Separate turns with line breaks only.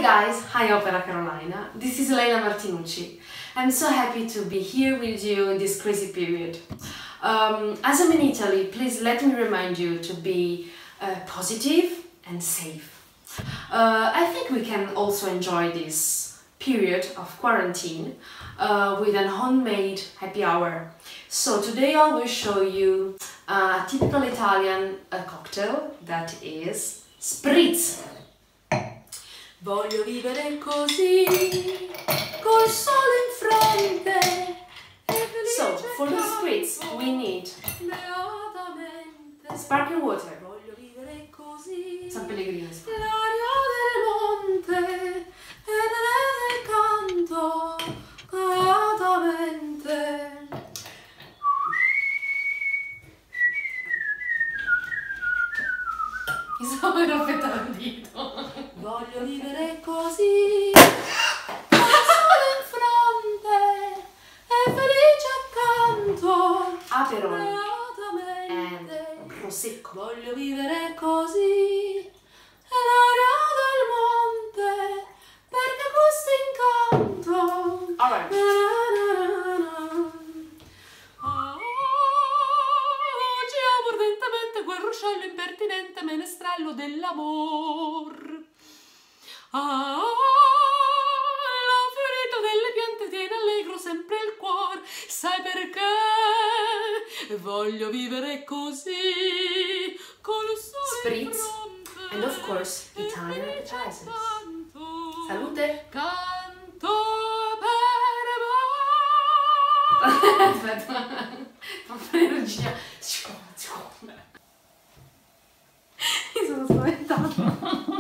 guys, hi Opera Carolina, this is Leyla Martinucci. I'm so happy to be here with you in this crazy period. As I'm in Italy, please let me remind you to be positive and safe. I think we can also enjoy this period of quarantine with an homemade happy hour. So today I will show you a typical Italian cocktail that is spritz. Voglio vivere così, col sole in fronte. So, for the spritz we need sparkling water, San Pellegrino,
l'aria del monte e del canto beatamente.
mi sono perfetta il dito.
Voglio vivere così, col sole in fronte e felice accanto
Aperol
beatamente.
and prosecco.
Voglio vivere così, è l'aria del monte, perché questo incanto.
Alright.
Oggi amo ardentemente quel ruscello impertinente menestrello dell'amor. La fiorita delle piante tiene allegro sempre il cuore. Sai perché? Voglio vivere così, col sole in
Spritz
fronte
and of course Italian appetizers. Salute!
Canto per
Aspetta, troppa energia. Mi sono spaventata.